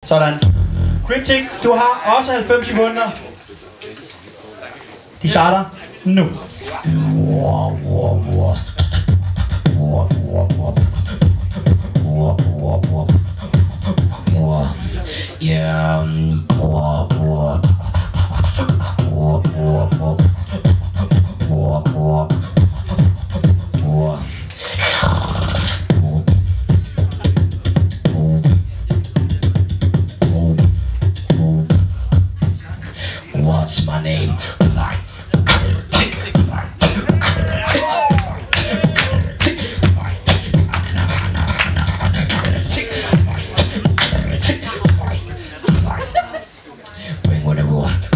Sådan. Kryptic, du har også 90 sekunder. De starter nu. What's my name? Bring whatever you want.